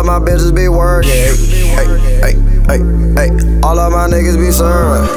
my bitches be working. Hey, all of my niggas be serving.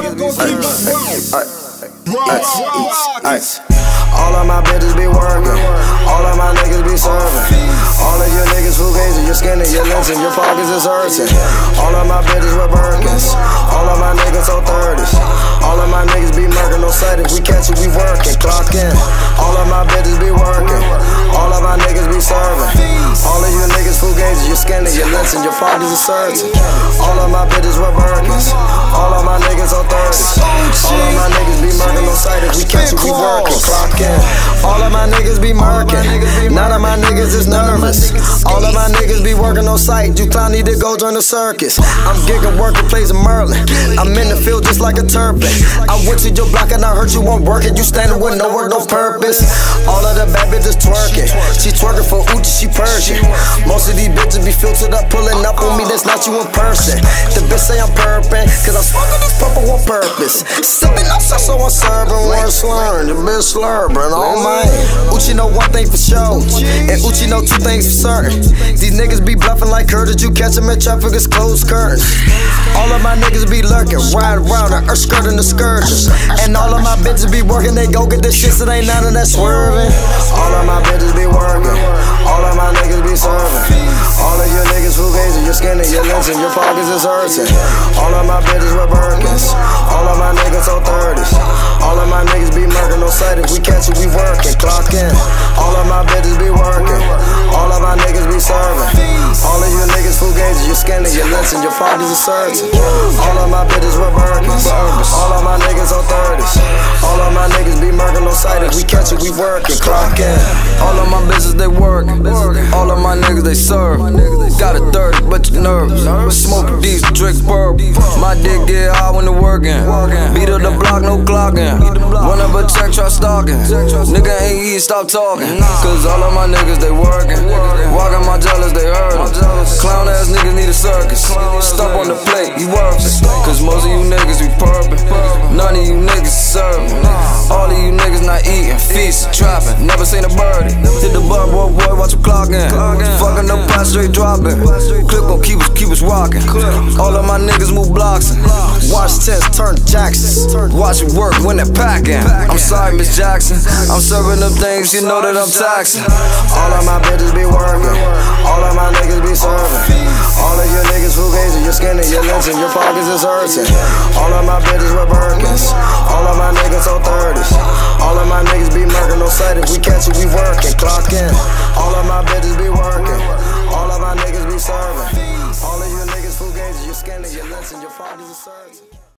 All of my bitches be working. All of my niggas be serving. All of your niggas fugazi, your skin and your lips and your pockets is hurting. All of my bitches with Birkins. All of my niggas so 30s. All of my niggas be murking, no sight. If we catch it, we working. Clock in. All of my bitches be working. All of my niggas be serving. All of you niggas fugazi, your skin and your lips and your pockets is hurting. All of my bitches with Birkins. All of my niggas so 30s. All of my niggas be murking, no sight. If we catch it, we working. Clock in. All of my niggas be murking. None of my niggas is nervous. All of my niggas be working on site. You clown need to go join the circus. I'm gigging, working, plays a Merlin. I'm in the field just like a turpin. I went to your block and I heard you won't work it. You standing with no work, no purpose. All of the bad bitches twerking. She twerking for Uchi, she Persian. Most of these bitches be filtered up, pulling up on me. That's not you in person. The bitch say I'm purping, cause I'm smoking this purple on purpose. Sipping on so I'm serving, one slurring. The bitch slurring, oh man. Uchi know one thing for sure, and Uchi know two things for certain. These niggas be bluffing like Curtis. You catch them in traffic, it's closed curtains. All of my niggas be lurking, ride around her skirting the scourges. And all of my bitches be working, they go get this shit, so they none of that swerving. All of my bitches be working, all of my niggas be serving. All of your niggas fugazi, your skin and your lips and your pockets is hurting. All of my bitches with Birkins. All of my niggas so 30s. All of my niggas be murking, no sight. If we catch it, we working. Clock in. All of my bitches be working. All of my niggas be serving. All of you niggas fugazi, your skin and your lips and your pockets is hurting. All of my bitches with Birkins. All of my niggas so 30s. All of my niggas be murking, no sight. If we catch it, we working. Clock in. All of my bitches, they working. All of my niggas, they serve. Got a 30, but you nervous. Smoke these, drink purple. My dick get high when they working. Beat up the block, no clocking. Run up a check, try stalking. Nigga ain't eat, stop talking. Cause all of my niggas, they working. Walking my jealous, they hurting. Clown ass niggas need a circus. Stop on the plate, you worthless. Cause most of you niggas be purping. None of you niggas is serving. All of you niggas not eating, feasting, trapping. Never seen a birdie. Hit the bar, boy, watch him clocking. Fucking up pot, straight dropping. Clip gon' keep us rocking. All of my niggas move blocks. Watch test, turn Jacksons. Watch it work when they're packing. I'm sorry, Miss Jackson. I'm serving them things, you know that I'm taxing. All of my bitches be working. All of my niggas be serving. All of your niggas fugazi, your skin and your lips and your pockets is hurting. All of my bitches with Birkins. All of my niggas so 30s. All of my niggas be murking, no sight. If we catch it, we working. Clock in. All of my bitches be working. All of my niggas be serving. All of you niggas fugazi, your skin and your lips and your pockets is hurting.